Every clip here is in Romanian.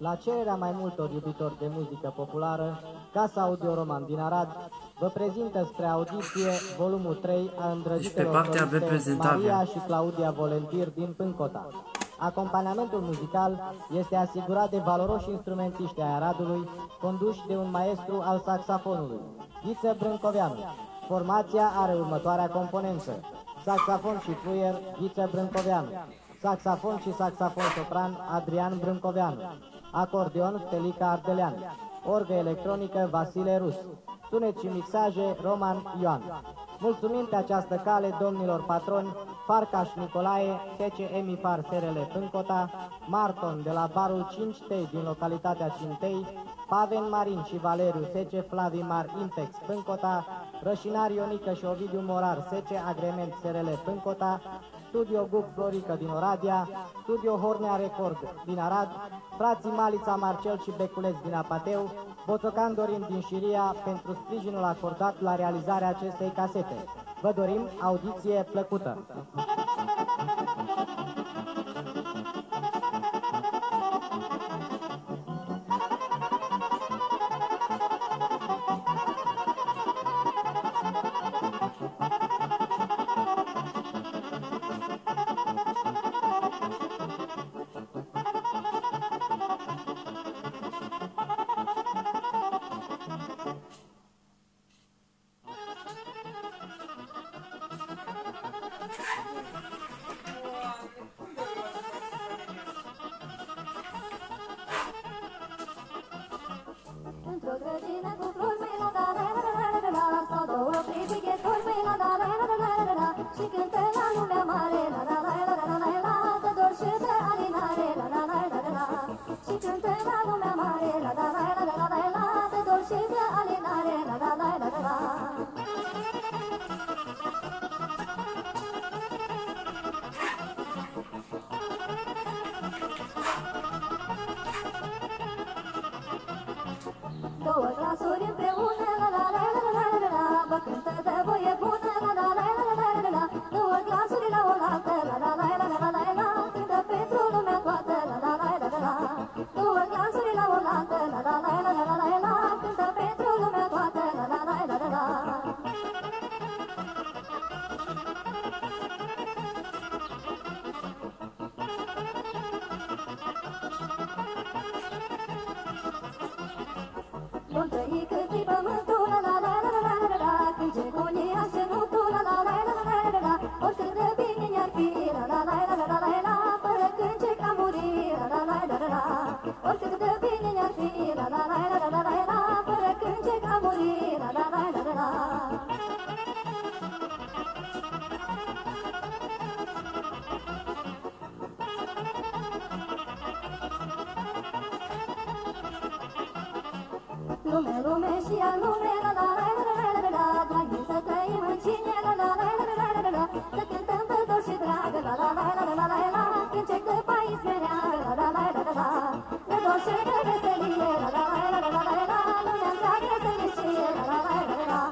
la cererea mai multor iubitori de muzică populară, Casa Audio Roman din Arad vă prezintă spre audiție volumul 3 a îndrăgitelor soliste Maria și Claudia Volentir din Pâncota. Acompaniamentul muzical este asigurat de valoroși instrumentiști ai Aradului, conduși de un maestru al saxafonului, Ghiță Brâncoveanu. Formația are următoarea componență: saxafon și fluier, Ghiță Brâncoveanu; saxafon și saxafon sopran, Adrian Brâncoveanu; acordeon, Stelica Ardelean; orgă electronică, Vasile Rus; sunet și mixaje, Roman Ioan. Mulțumim pe această cale domnilor patroni Farcaș Nicolae, SC Emifar SRL Pâncota, Marton de la barul 5T din localitatea Cintei, Paven Marin și Valeriu SC Flavimar Intex Pâncota, Rășinari Ionică și Ovidiu Morar SC Agrement SRL Pâncota, Studio Guc Florică din Oradea, Studio Hornea Record din Arad, frații Malița Marcel și Beculeț din Apateu, Boțocan Dorin din Șiria pentru sprijinul acordat la realizarea acestei casete. Vă dorim audiție plăcută! Două glasuri împreună, la la la la la la la, vă cântă de voie bună, la la la la la la la. Două glasuri la oaltă, la la la la la la la, cântă pentru lumea toată, la la la la la la. Două glasuri la oaltă, la la la la la la la, cântă pentru lumea toată, la la la la la la. Vom trăi cât-i pământul, la la la la la la la, când ceremonii aștenutul, la la la la la la la, oricât de bine ne-ar fi, la la la la la la la, fără cântec am murit, la la la la la la, oricât de bine ne-ar fi, la la la la la la la, fără cântec am murit, la la la la la la. Lume, lume și a lume, la la la la la la la, dragii să trăim în cine, la la la la la la la, să cântăm pe dor și dragă, la la la la la la la, cântec de pais mereagă, la la la la la la, de dor și de veselie, la la la la la la la, lumea întreagă să ne știe, la la la la la la.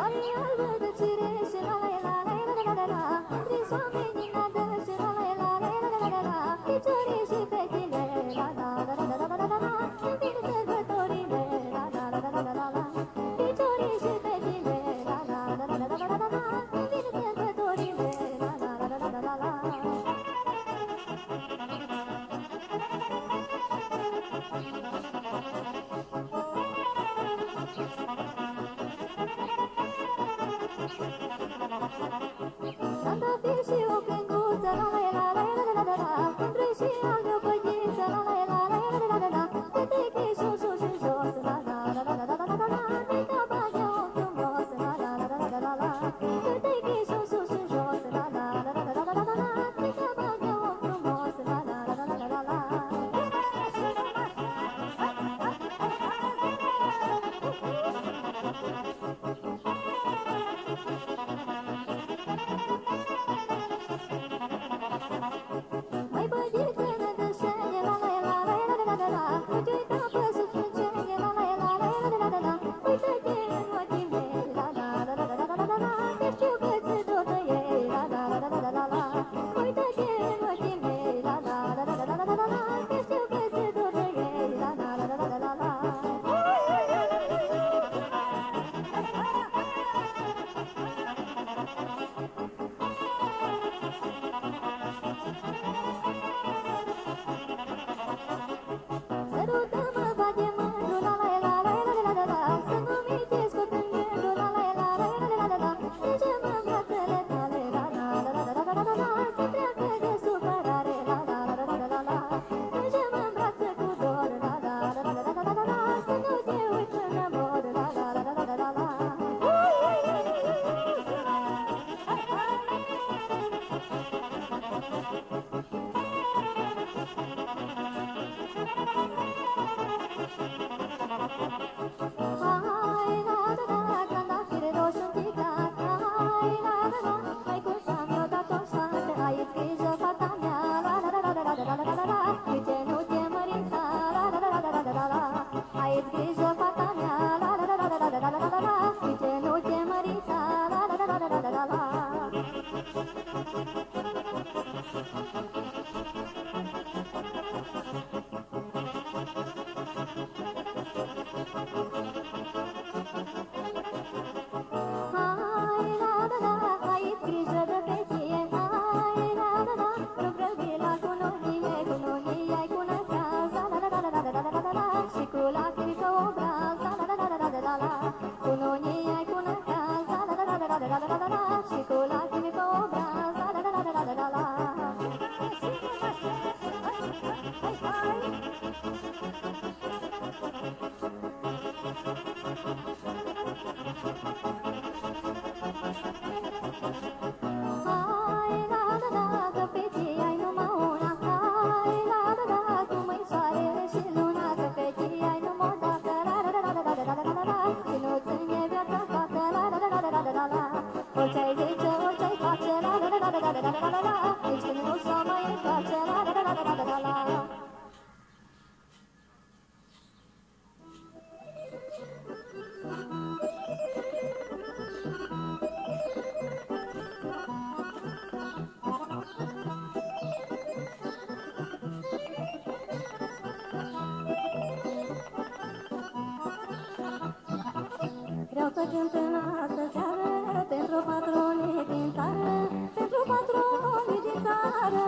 Vreau să cânt în astă seară pentru patronii din țară, pentru patronii din țară.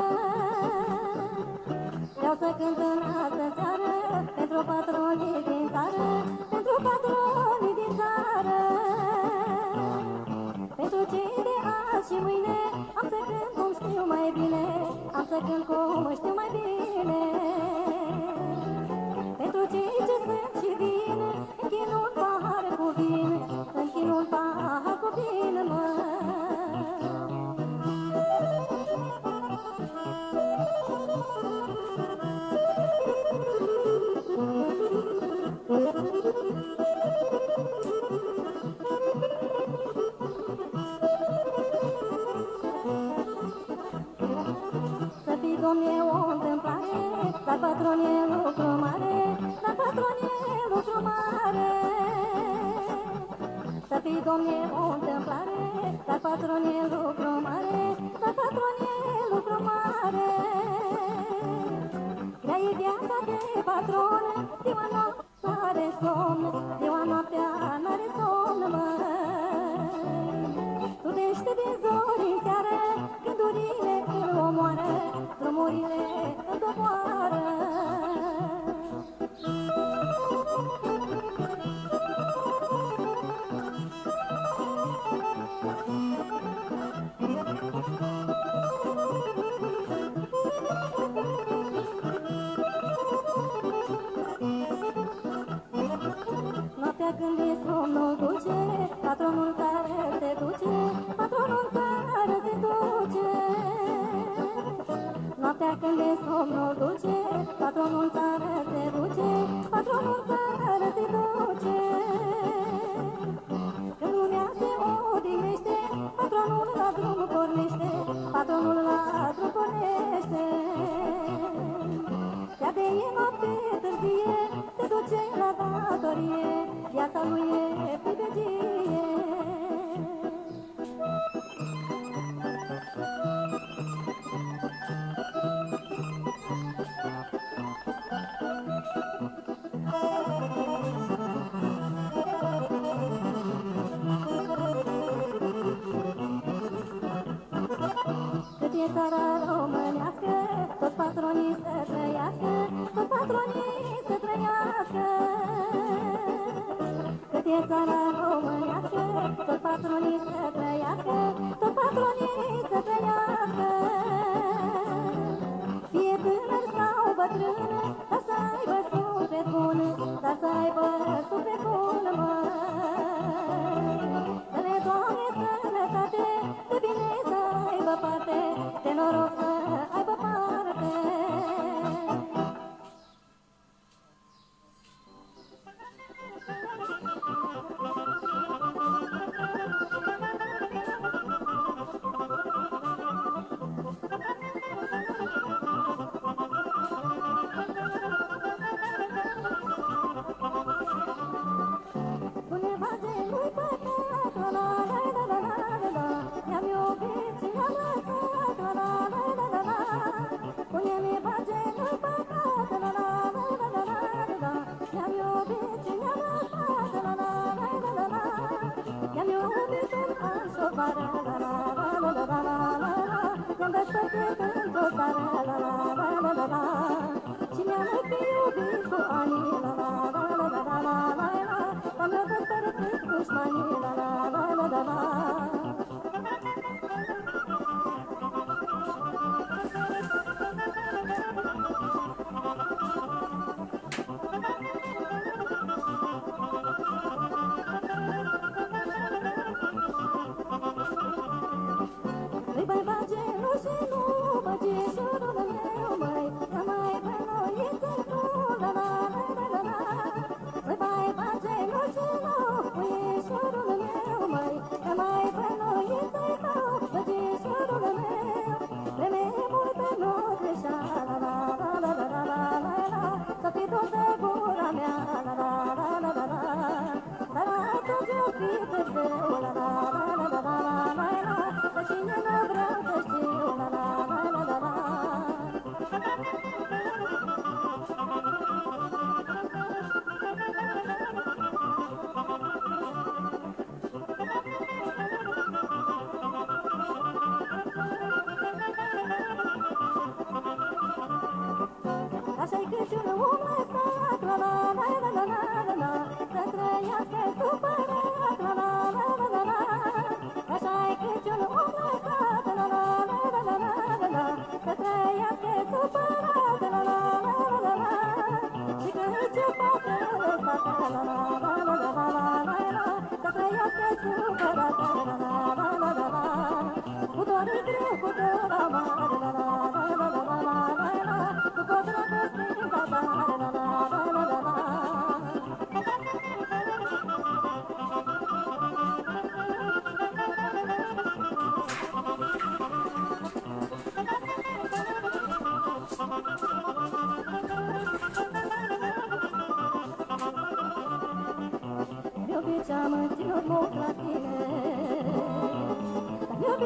Vreau să cânt în astă seară pentru patronii din țară, pentru patronii din țară. Pentru cei de azi și mâine am să cânt cum știu mai bine, am să cânt cum știu mai bine. Pentru cei ce sunt și vin, închin un pahar cu vin, închin un pahar cu vin, mă. Să fii domn e o întâmplare, dar patron e lucru mare, dar patron e lucru mare. Să fii, Domne, o întâmplare, dar patron e lucru mare, dar patron e lucru mare. Grea-i viața de patron, ziua noaptea n-are somn, ziua noaptea n-are somn, măi. Trudește din zori în seară, gândurile îl omoară, drumurile îl doboară. Noaptea când e somnul duce, patronul care te duce, patronul care te duce. Noaptea când e somnul duce, patronul care te duce, patronul care te duce. Când lumea se odihnește, patronul la drum pornește, patronul la drum pornește. Chiar de e noapte târzie, te duce la datorie, viața lui e pribegie. Cât e țara românească, toți patronii să trăiască, toți patronii să trăiască. Cât e țara românească, toți patronii să trăiască, toți patronii să trăiască. Fie tânăr sau bătrân, dar să aibă suflet bun, dar să aibă suflet bun, măi. Dă-ne, Doamne, sănătate, de bine să aibă parte, de noroc să aibă parte. Pune bagelui păcat, la la la la la la la, i-am iubit și i-am lăsat, la la la la la la. Pune-mi bagelui păcat, la la la la la la la, i-am iubit și i-am lăsat, la la la la la la. I-am iubit în alșovară, la la la la la la la la, ne-am despărțit într-o seară, la la la la la la. Și ne-am iubit cu ani, la la la la la la la la. Am despărțit dușmanii, la la la la la la. Îi bai bagelul și nu băgișorul meu, măi, că mai bănuiți tu, la la la la la la. Îi bai bagelul și nu băgișorul meu, măi, că mai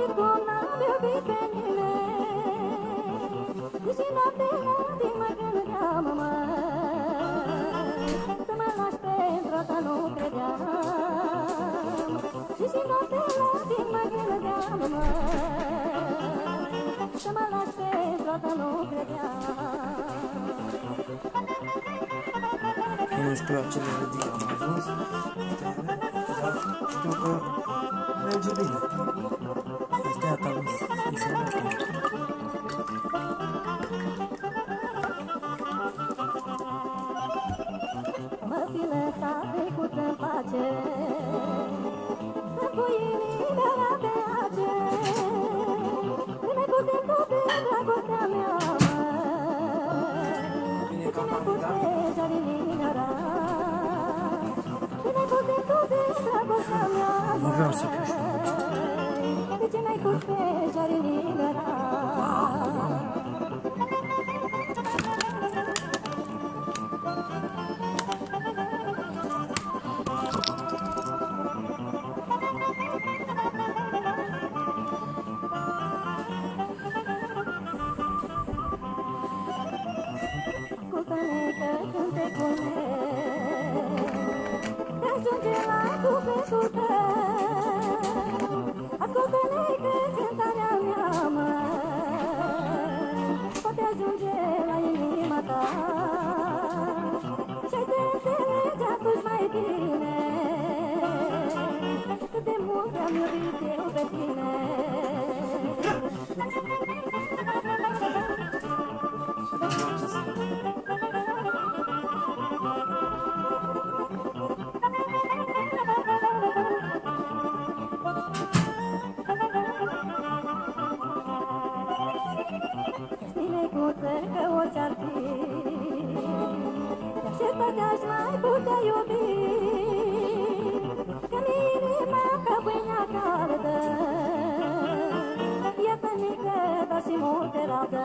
iubit cum n-am iubit pe nimeni. Și noapte la din mă gândeam, măi, să mă lași pentru asta nu credeam. Și noapte la din mă gândeam, măi, să mă lași pentru asta nu credeam. Nu știu acele ridică mai jos, dar știu că merge bine. Astea ca mi se numește. Mă fi lăsat trecut în pace, cu inimile la pe ace, când ai pus de tot în dragostea mea, măi, de ce mi-ai pus pe jarinina rea, când ai pus de tot în dragostea mea, Nu vreau să fiu și de ce mi-ai pus pe jarinina rea. Ascultă-ne că cântecul meu te ajunge la sufletul tău. Ascultă-ne că cântarea mea, măi, poate ajunge la inima ta. Și-ai să înțelegi atunci mai bine cât de mult am iubit eu pe tine. Necuță că orice-ar fi, și asta te-aș mai putea iubi, că-mi inima ca pâinea caldă, iată mică, dar și multe radă.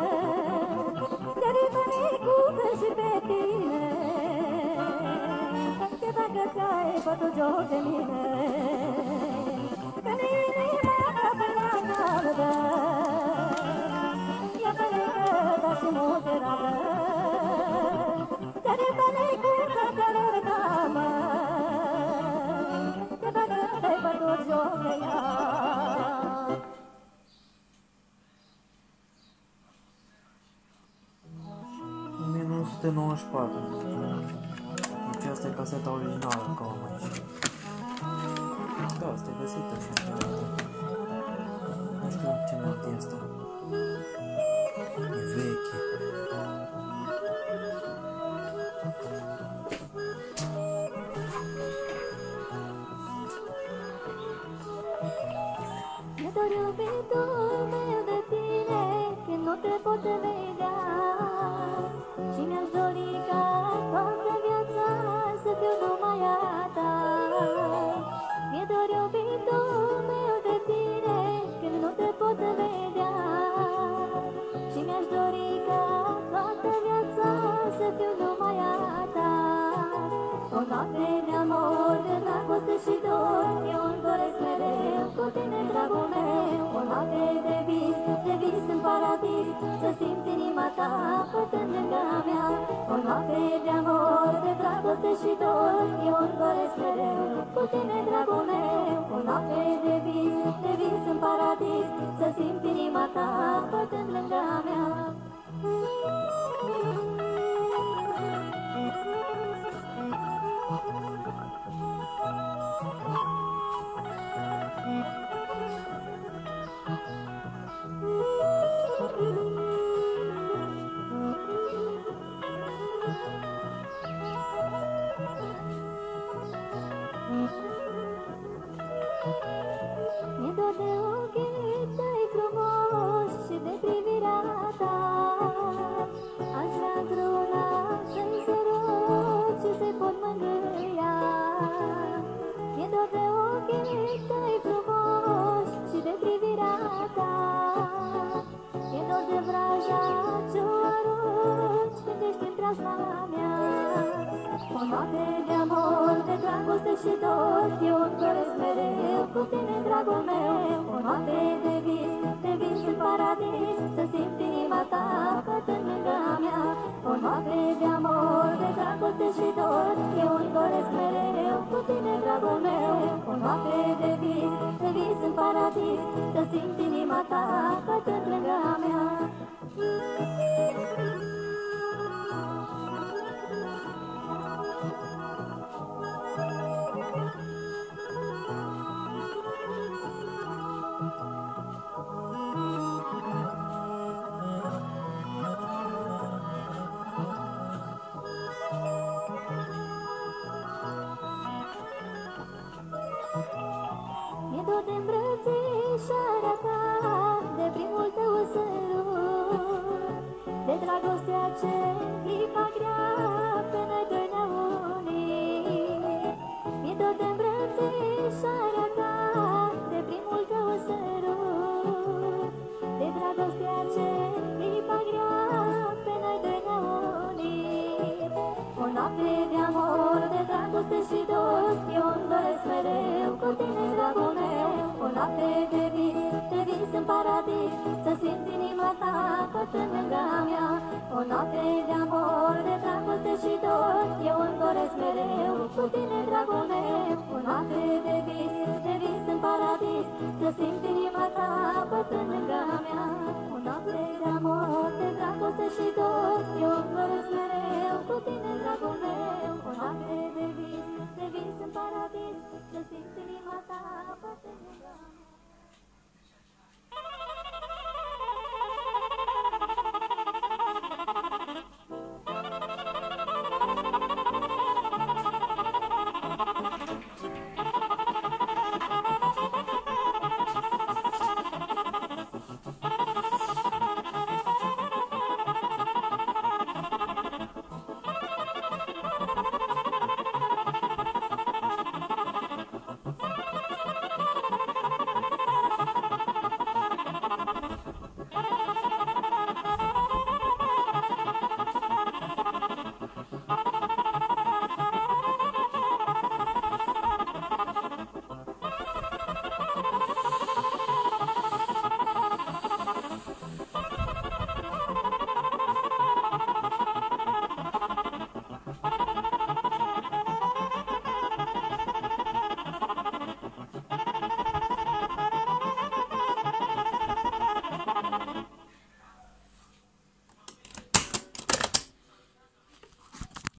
Iar-i necuță și pe tine, că dacă ți-ai bătut joc de mine, că-mi inima ca pâinea caldă, dar și multe radă. Dar iată necuța care reclamă, că dacă te-ai bătut joc de ea. 1994. Deci asta e caseta originală, că am aici. Da, asta e găsită și nu știu ce melodie asta. E veche. Mi-e dor iubitul meu de tine, când nu te pot vedea. Și mi-aș dori ca toată viața să fiu numai a ta. Mi-e dor iubitul meu de tine, când nu te pot vedea. Și mi-aș dori ca toată viața să fiu numai a ta. O noapte de amor, de dragoste și dor, eu îmi doresc mereu cu tine, dragul meu. O noapte de vis în paradis, să simt inima ta bătând lângă a mea. O noapte de amor, de dragoste și dor, eu îmi doresc mereu cu tine, dragul meu. O noapte de vis în paradis, să simt inima ta bătând lângă a mea. Mi-e dor de ochii tăi frumoși și de privirea ta. Aș vrea într-una să-i sărut și să-i pot mângâia. Mi-e dor de ochii tăi frumoși și de privirea ta. Mi-e dor de vraja ce-o arunci când ești în preajma mea. O noapte de amor, de dragoste și dor, eu îmi doresc mereu cu tine, dragul meu. O noapte de vis în paradis, să simt inima ta bătând lângă a mea. O noapte de amor, de dragoste și dor, eu îmi doresc mereu cu tine, dragul meu. O noapte de vis în paradis, să simt inima ta bătând lângă a mea. Mi-e dor de îmbrățișarea ta, de primul tău sărut, de dragostea ce clipa grea pe noi doi ne-a unit. Mi-e dor de îmbrățișarea ta, de primul tău sărut, de dragostea ce clipa grea pe noi doi ne-a unit. O noapte de amor, de dragoste și dor, eu îmi doresc mereu cu tine, dragul meu. O noapte de vis în paradis, să simt inima ta bătând lângă a mea. O noapte de amor, de dragoste și dor, eu îmi doresc mereu cu tine, dragul meu. O noapte de vis în paradis, să simt inima ta bătând lângă a mea. O noapte de amor.